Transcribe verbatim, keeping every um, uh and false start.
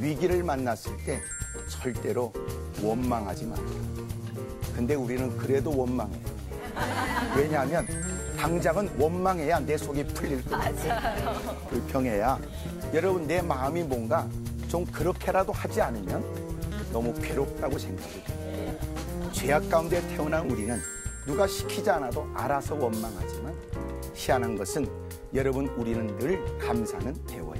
위기를 만났을 때 절대로 원망하지 마. 근데 우리는 그래도 원망해. 왜냐하면 당장은 원망해야 내 속이 풀릴 거예요. 불평해야. 여러분, 내 마음이 뭔가 좀 그렇게라도 하지 않으면 너무 괴롭다고 생각이 돼요. 죄악 가운데 태어난 우리는 누가 시키지 않아도 알아서 원망하지만 희한한 것은 여러분, 우리는 늘 감사는 배워요.